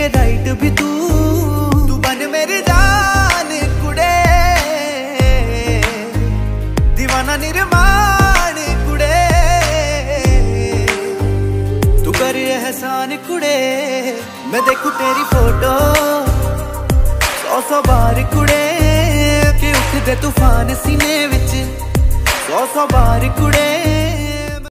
है राइट भी तू बन मेरी जान कुड़े, दीवाना निर्माण कुड़े, तू कर एहसान कुड़े। मैं देखूं तेरी फोटो 100 बार कुड़े, कि उठदे तूफान सीने विच 100 बार कुड़े।